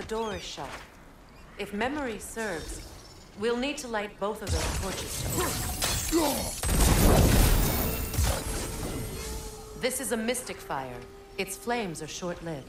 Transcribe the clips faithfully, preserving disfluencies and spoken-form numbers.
door is shut. If memory serves, we'll need to light both of those torches to open. This is a mystic fire. Its flames are short-lived.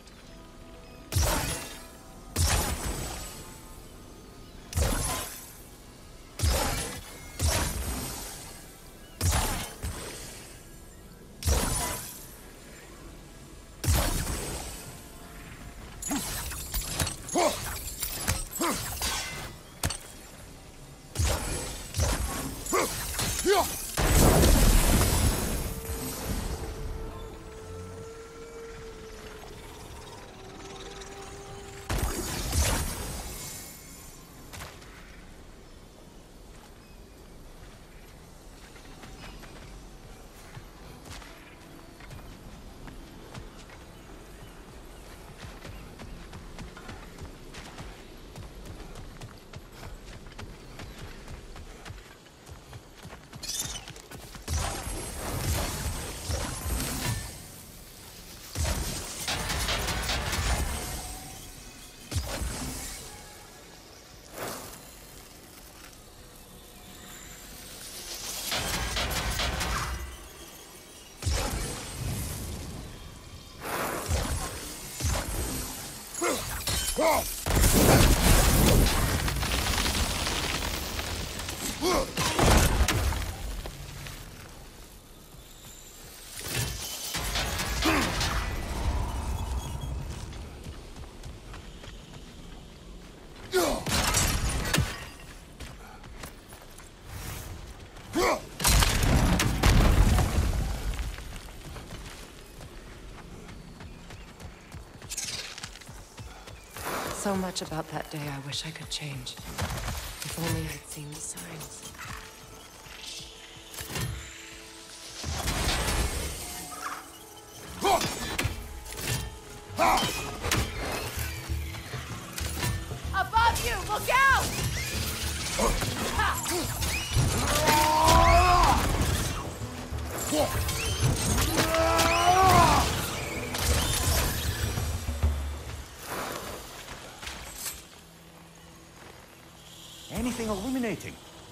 So much about that day I wish I could change. If only I'd seen the signs. Above you! Look out! Anything illuminating?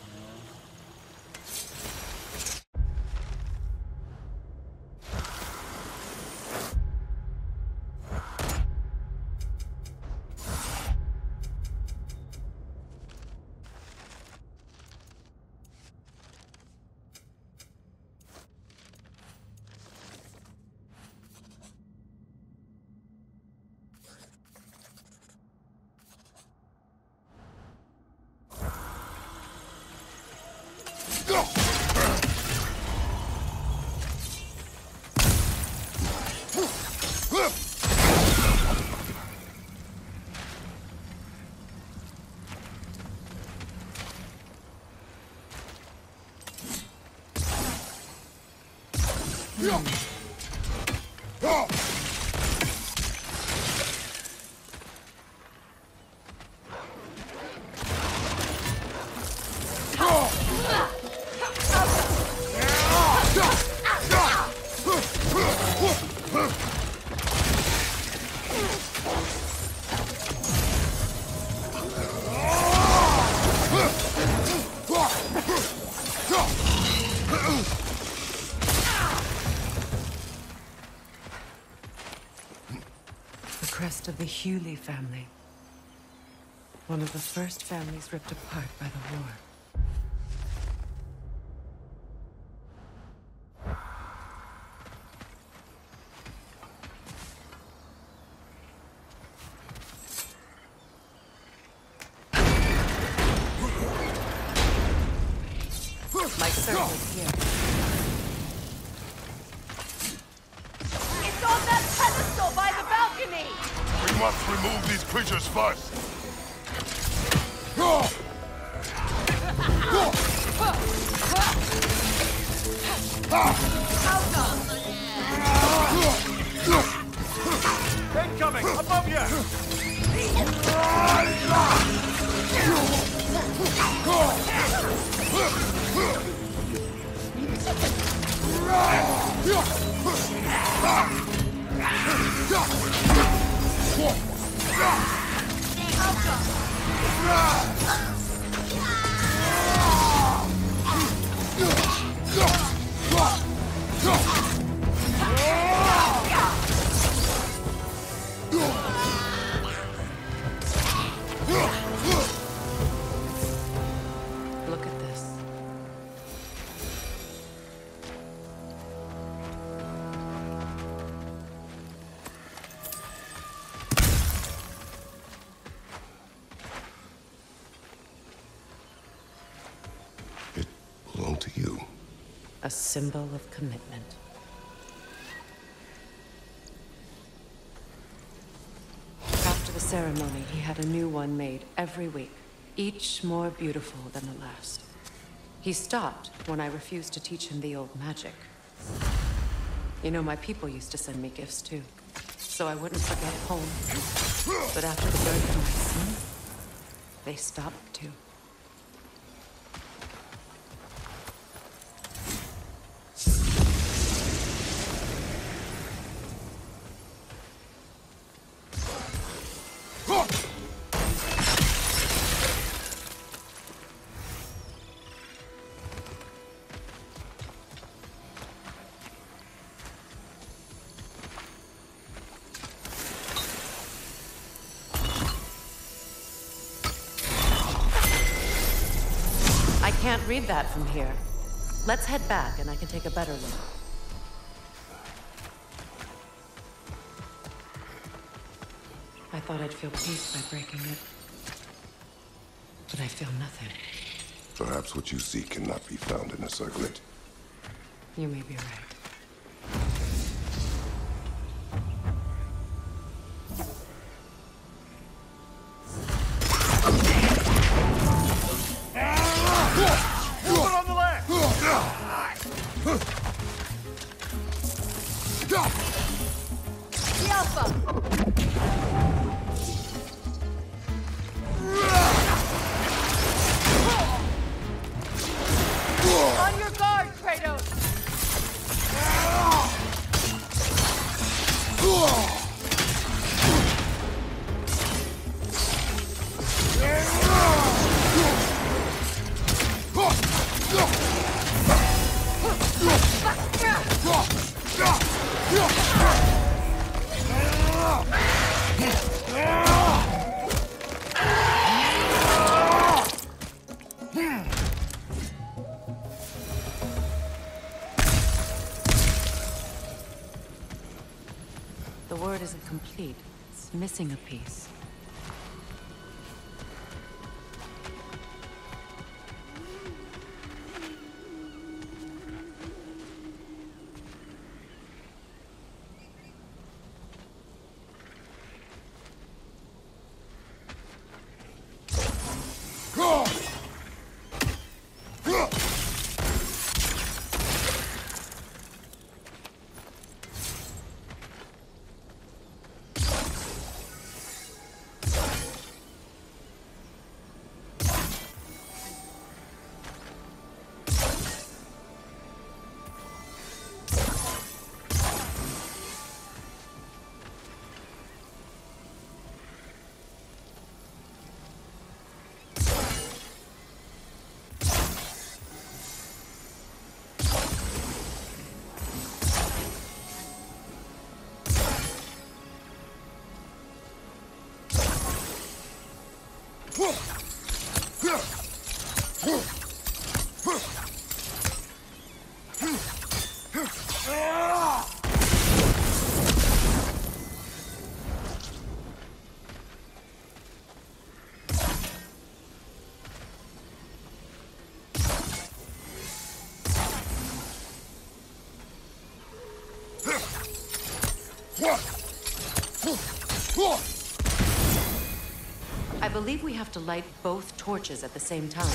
Of the Hewley family. One of the first families ripped apart by the war. My servant is here. It's on that pedestal by the balcony! We must remove these creatures first. Incoming! Above you! Look at this. It belonged to you. A symbol of commitment. After the ceremony, he had a new one made every week, each more beautiful than the last. He stopped when I refused to teach him the old magic. You know, my people used to send me gifts too, so I wouldn't forget home. But after the birth of my son, they stopped too. I can't read that from here. Let's head back and I can take a better look. I thought I'd feel peace by breaking it. But I feel nothing. Perhaps what you seek cannot be found in a circlet. You may be right. On the left! The Alpha! On your guard, Kratos! The word isn't complete. It's missing a piece. I believe we have to light both torches at the same time.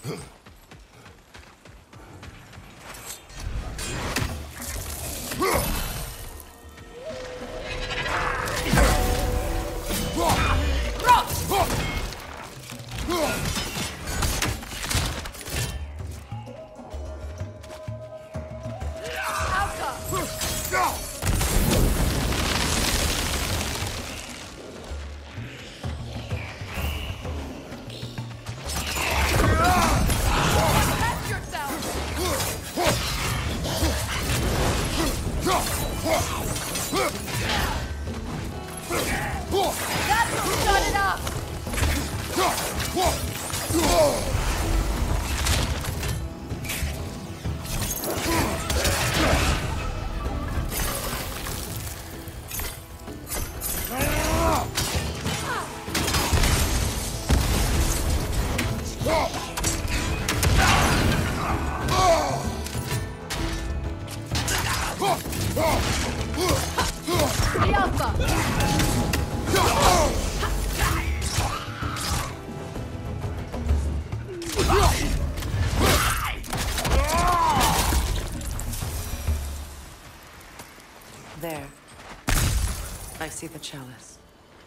There. I see the chalice.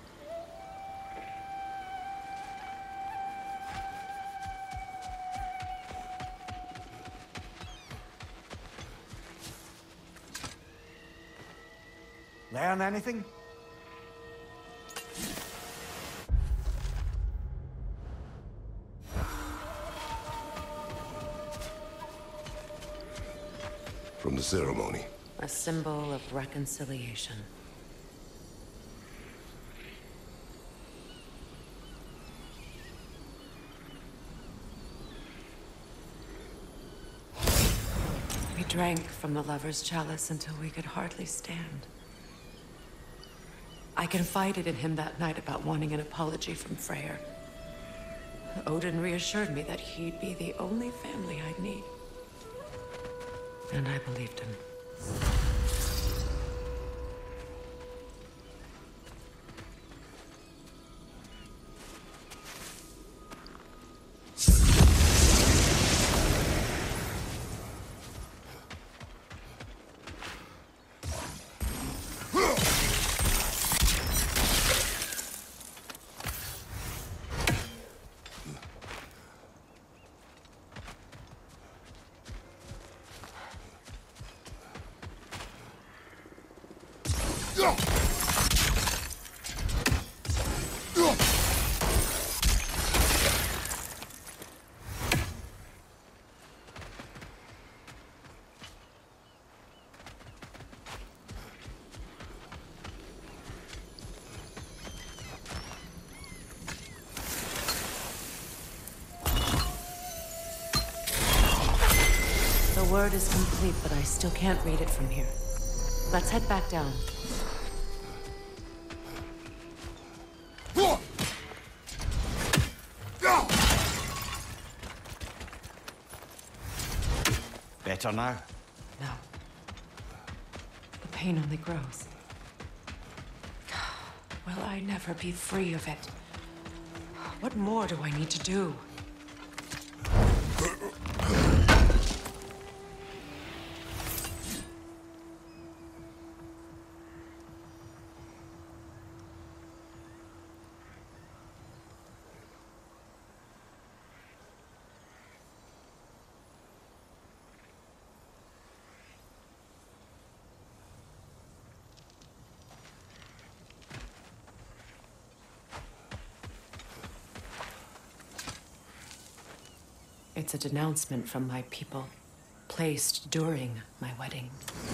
Learn anything? From the ceremony. A symbol of reconciliation. We drank from the lover's chalice until we could hardly stand. I confided in him that night about wanting an apology from Freyr. Odin reassured me that he'd be the only family I'd need. And I believed him. The word is complete, but I still can't read it from here. Let's head back down. Better now? No. The pain only grows. Will I never be free of it? What more do I need to do? It's a denouncement from my people, placed during my wedding.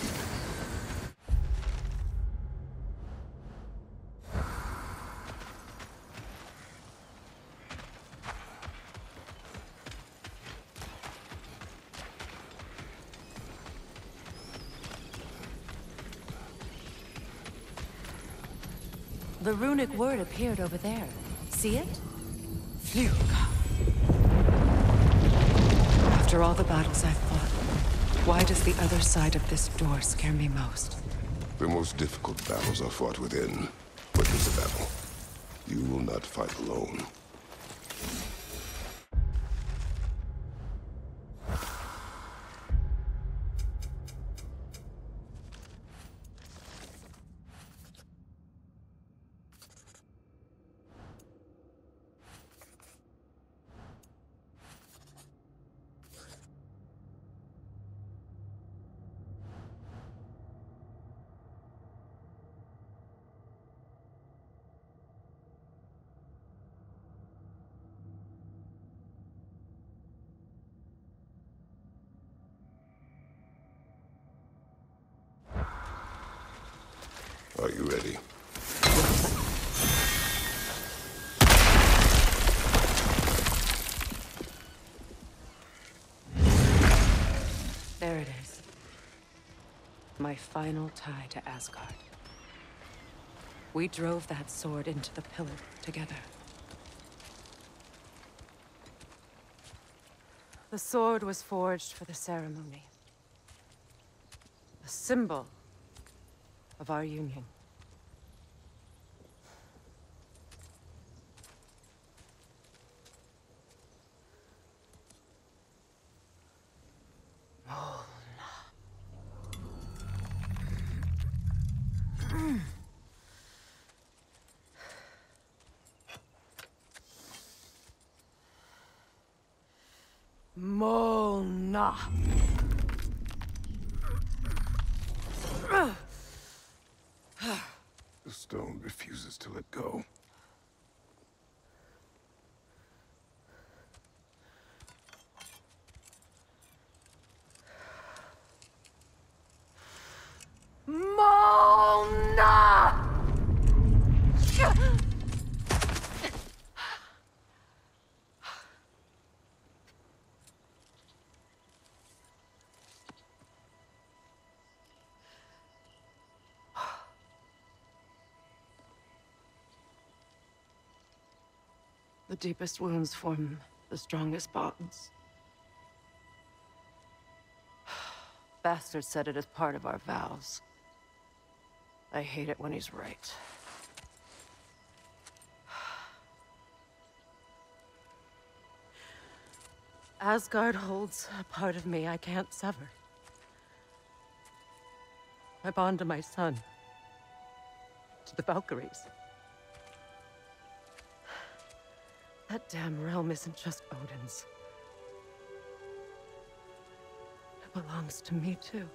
The runic word appeared over there. See it? Phew. After all the battles I've fought, why does the other side of this door scare me most? The most difficult battles are fought within. Witness the battle. You will not fight alone. Are you ready? There it is. My final tie to Asgard. We drove that sword into the pillar together. The sword was forged for the ceremony. A symbol of our union. Mona. The stone refuses to let go. Mona! The deepest wounds form the strongest bonds. Bastard said it as part of our vows. I hate it when he's right. Asgard holds a part of me I can't sever. My bond to my son. To the Valkyries. That damn realm isn't just Odin's. It belongs to me, too.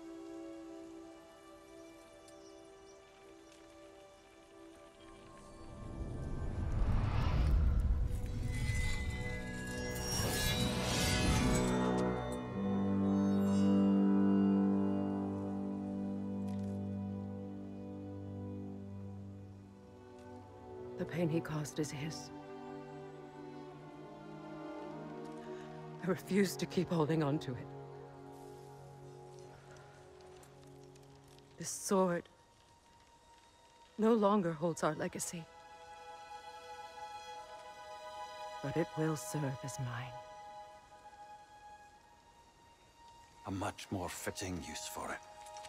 The pain he caused is his. I refuse to keep holding on to it. This sword no longer holds our legacy. But it will serve as mine. A much more fitting use for it.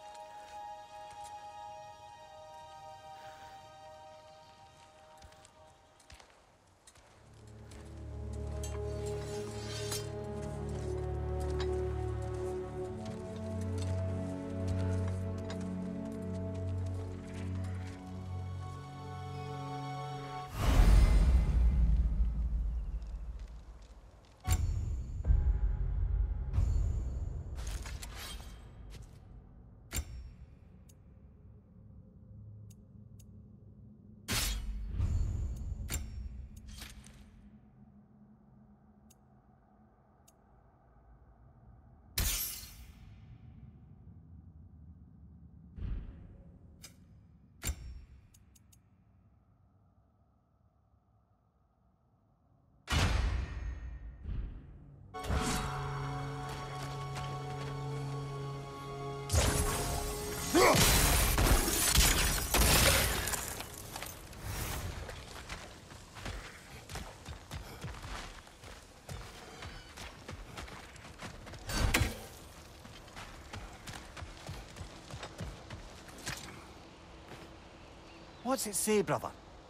What's it say, brother?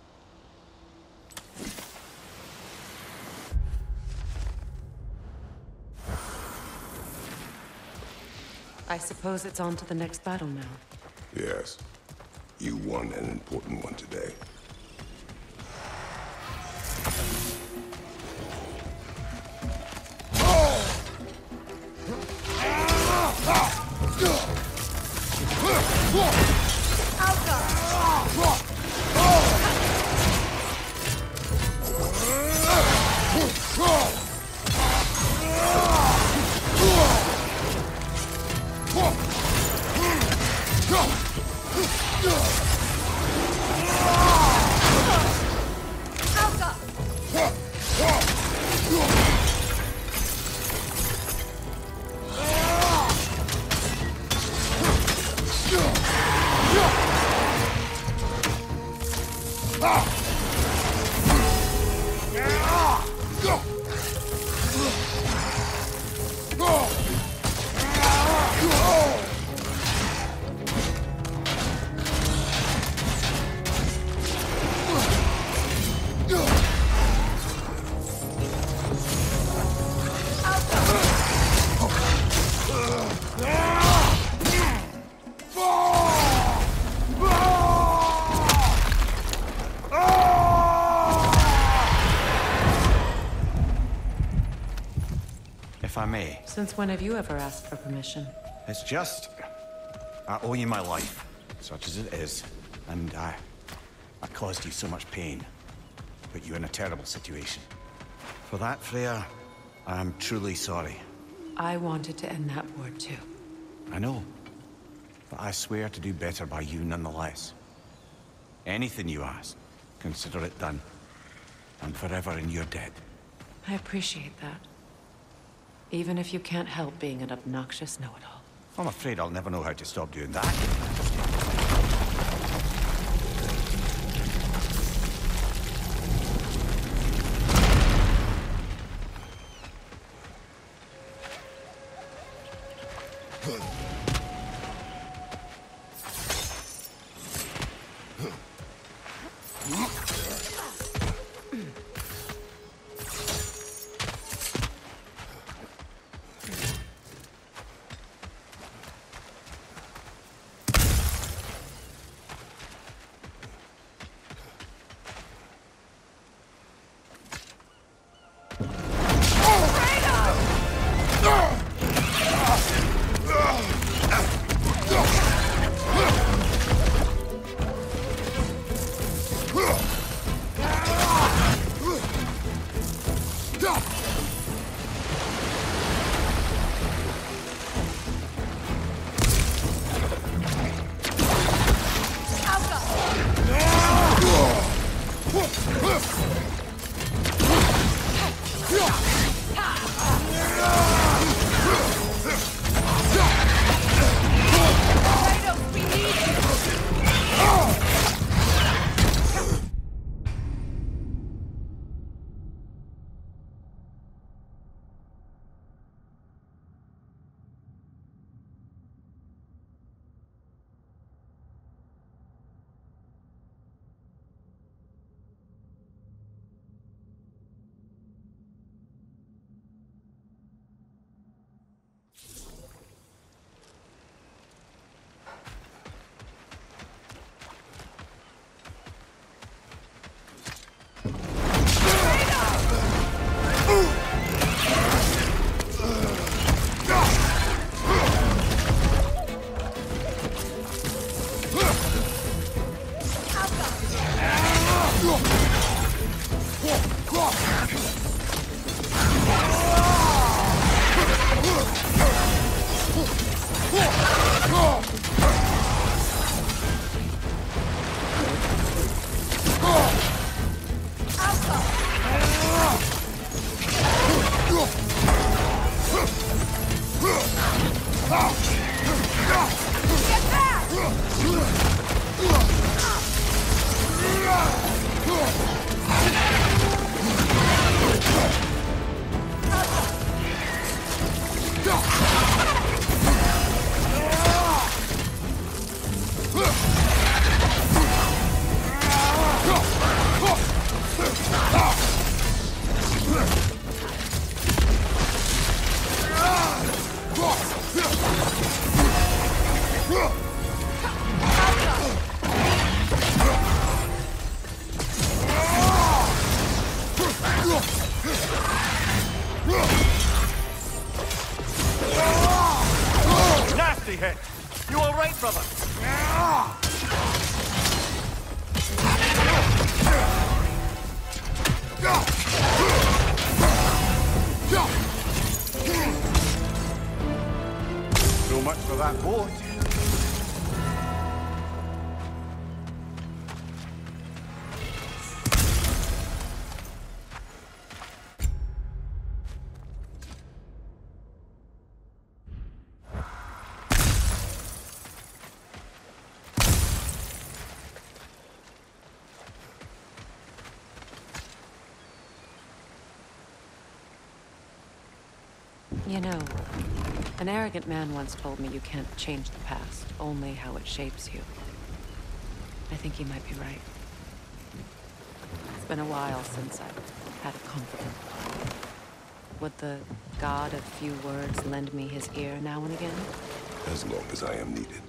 I suppose it's on to the next battle now. Yes. You won an important one today. Go! If I may. Since when have you ever asked for permission? It's just... I owe you my life, such as it is. And I... I caused you so much pain. Put you in a terrible situation. For that, Freya, I am truly sorry. I wanted to end that war too. I know. But I swear to do better by you nonetheless. Anything you ask, consider it done. I'm forever in your debt. I appreciate that. Even if you can't help being an obnoxious know-it-all. I'm afraid I'll never know how to stop doing that. Nasty hit! You alright, brother? So much for that boat. You know, an arrogant man once told me you can't change the past, only how it shapes you. I think he might be right. It's been a while since I've had a confidant. Would the god of few words lend me his ear now and again? As long as I am needed.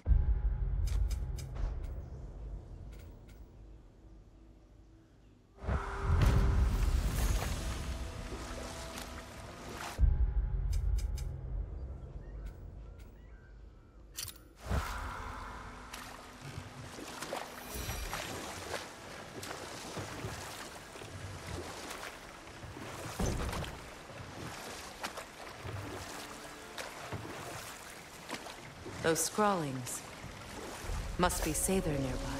Those scrawlings must be Sather nearby.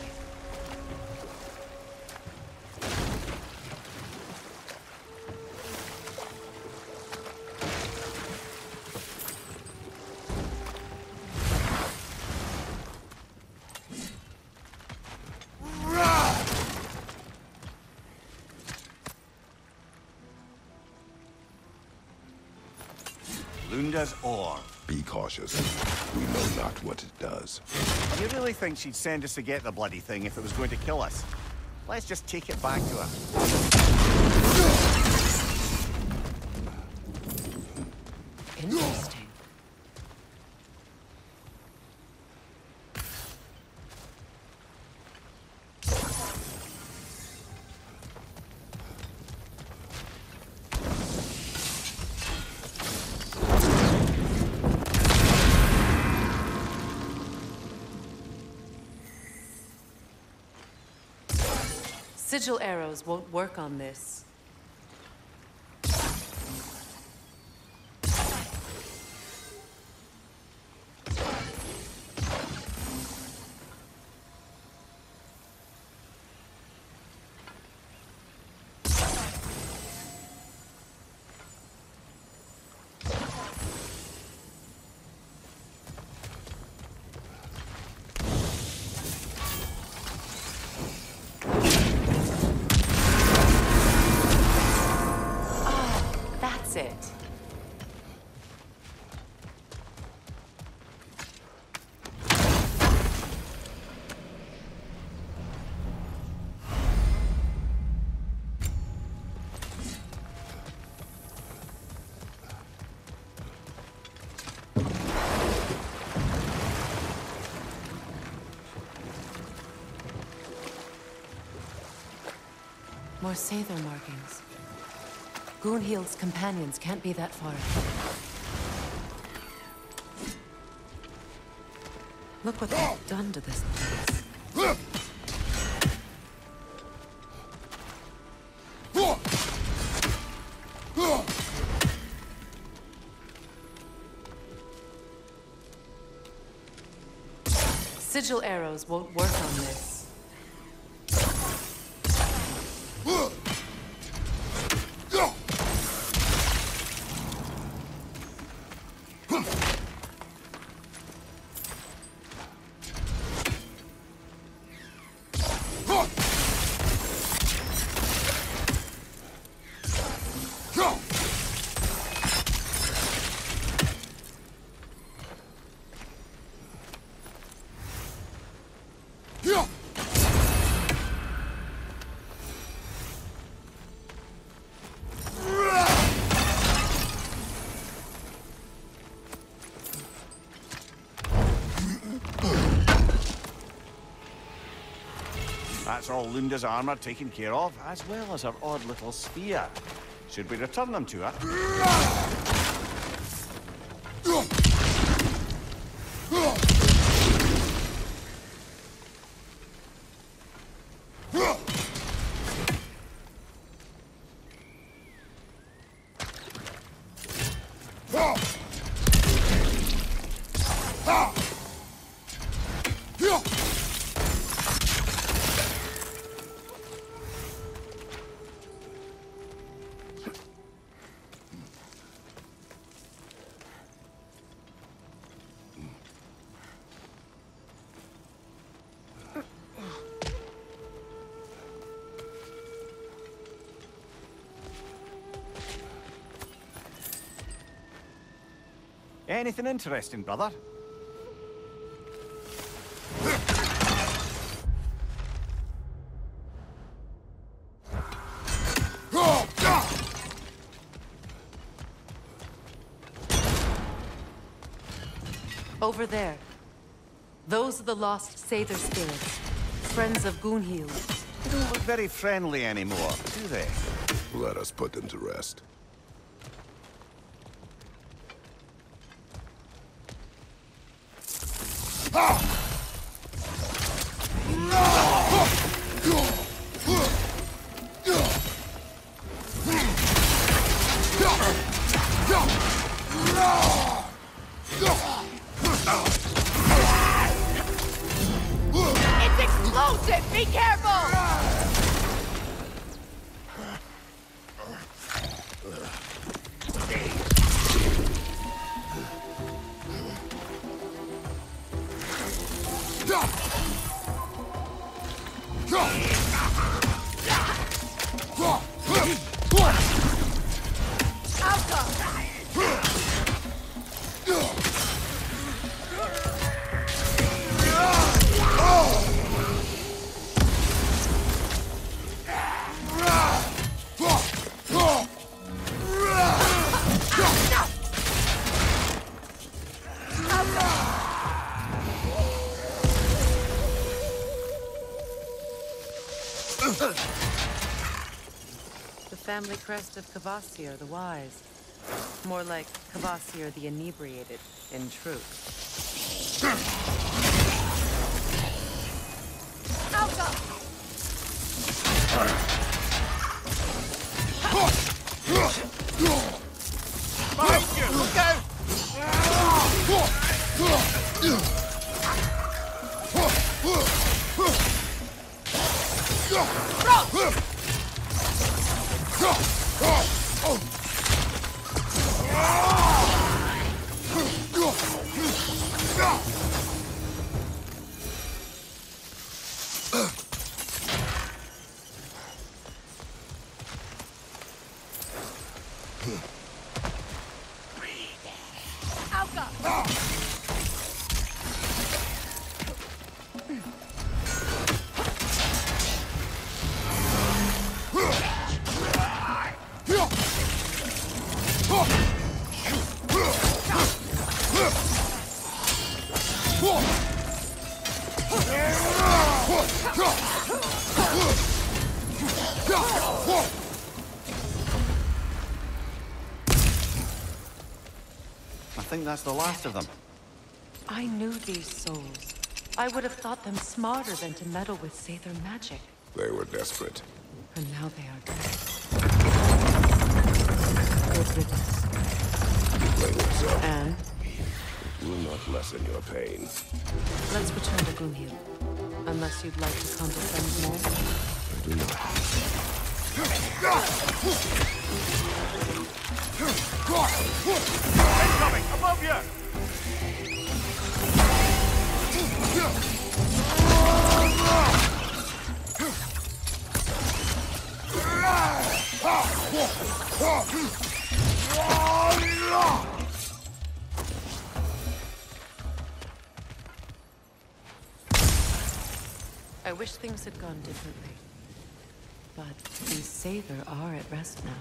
Lunda's ore. Be cautious. We know not what it does. You really think she'd send us to get the bloody thing if it was going to kill us? Let's just take it back to her. Interesting. Sigil arrows won't work on this. It. More Sather markings. Gunhild's companions can't be that far. Look what they've done to this place. Sigil arrows won't work on this. That's all Lunda's armor taken care of, as well as her odd little spear. Should we return them to her? Anything interesting, brother? Over there. Those are the lost Sather spirits. Friends of Gunhild. They don't look very friendly anymore, do they? Let us put them to rest. Captain, be careful! The family crest of Kvasir the Wise. More like Kvasir the Inebriated, in truth. Alka! Behind you! Look out! I think that's the last of them. I knew these souls. I would have thought them smarter than to meddle with Sather magic. They were desperate. And now they are dead. Good riddance. You blame yourself. And It will not lessen your pain. let's return to Gunhild. Unless you'd like to come to friends more. I do not. Incoming! Above you! I wish things had gone differently. But these Sather are at rest now.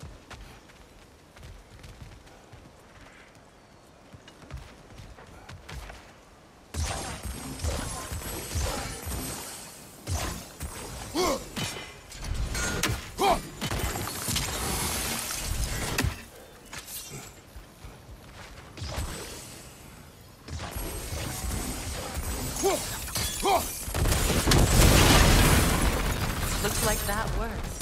Looks like that works.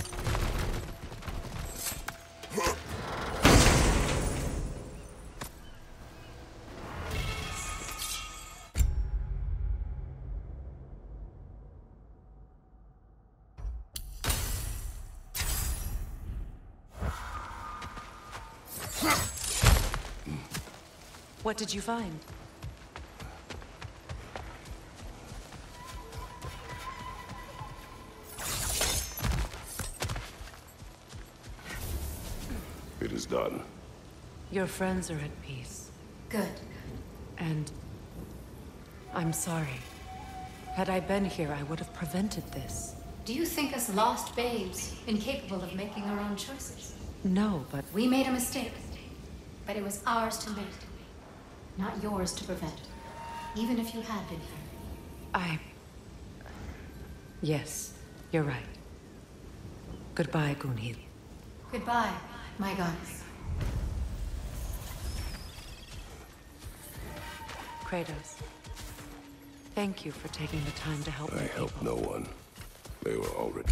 What did you find? It is done. Your friends are at peace. Good. And I'm sorry. Had I been here, I would have prevented this. Do you think us lost babes, incapable of making our own choices? No, but We made a mistake, but it was ours to make, not yours to prevent, even if you had been here. I... Yes, you're right. Goodbye, Gunhild. Goodbye, my goddess. Kratos. Thank you for taking the time to help I me. helped no one. They were already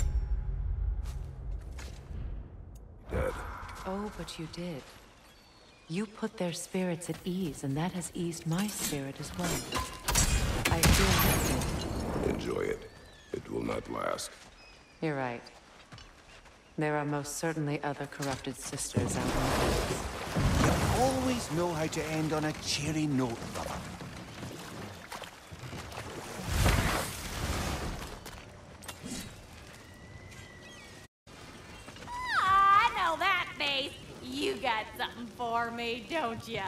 dead. Oh, but you did. You put their spirits at ease, and that has eased my spirit as well. I feel lifted. Enjoy it. It will not last. You're right. There are most certainly other corrupted sisters out in the woods. You always know how to end on a cheery note, brother. I know that face. You got something for me, don't ya?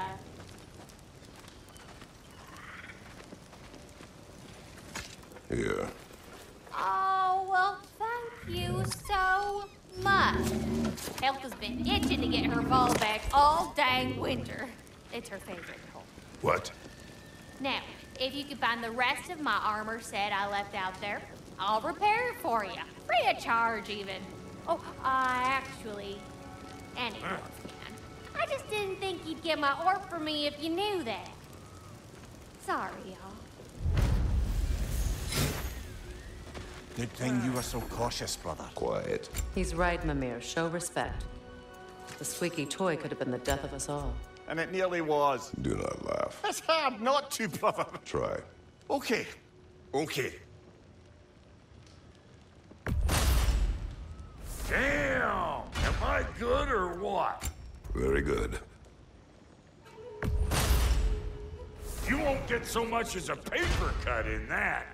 Here. Oh, well, thank you so much. Elka's been itching to get her ball back all dang winter. It's her favorite hole. What? Now, if you can find the rest of my armor set I left out there, I'll repair it for you. Free of charge, even. Oh, I actually... Any dwarf can. I just didn't think you'd get my orb for me if you knew that. Sorry, y'all. Good thing you were so cautious, brother. Quiet. He's right, Mimir. Show respect. The squeaky toy could have been the death of us all. And it nearly was. Do not laugh. It's hard not to, brother. Try. Okay. Okay. Damn! Am I good or what? Very good. You won't get so much as a paper cut in that.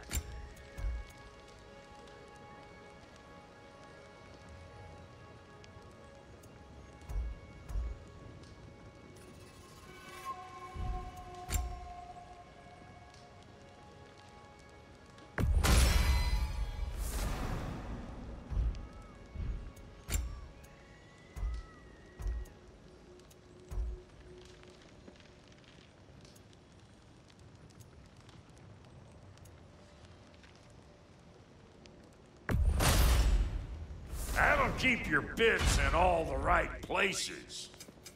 That'll keep your bits in all the right places.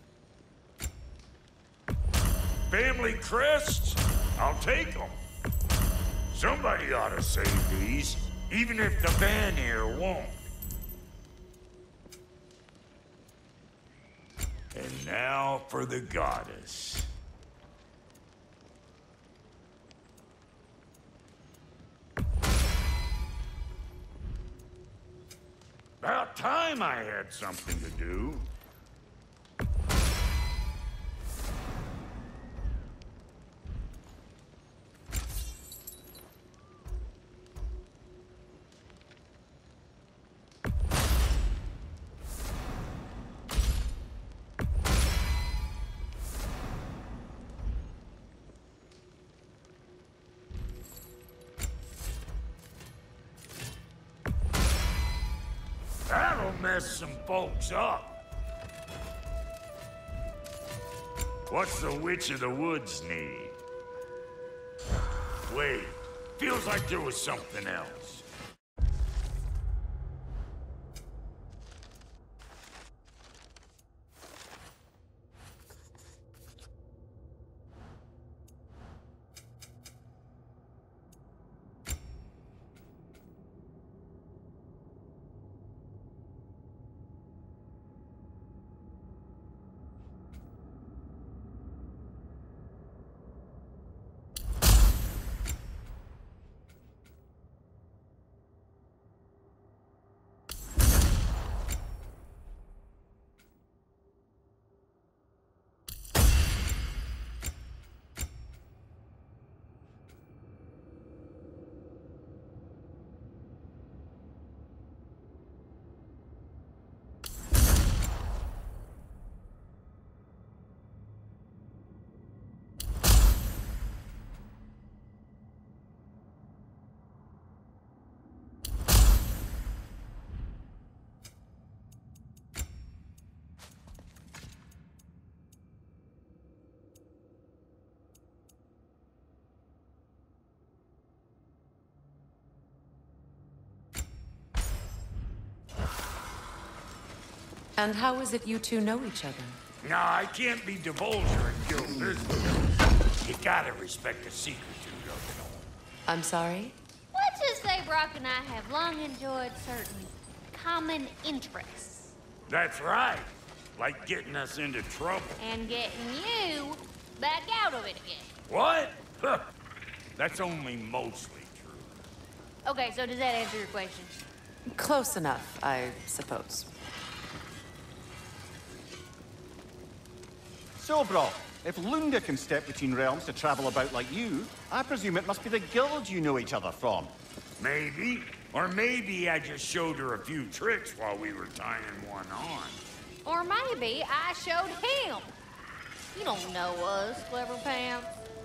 Family crests? I'll take them. Somebody ought to save these, even if the Vanir won't. And now for the goddess. About time I had something to do. That'll mess some folks up. What's the Witch of the Woods need? Wait, feels like there was something else. And how is it you two know each other? No, I can't be divulger in guild business. You gotta respect the secret you don't know. I'm sorry? Let's just say Brock and I have long enjoyed certain common interests. That's right. Like getting us into trouble. And getting you back out of it again. What? Huh. That's only mostly true. Okay, so does that answer your question? Close enough, I suppose. So, bro, if Lunda can step between realms to travel about like you, I presume it must be the guild you know each other from. Maybe. Or maybe I just showed her a few tricks while we were tying one on. Or maybe I showed him. You don't know us, Clever Pants.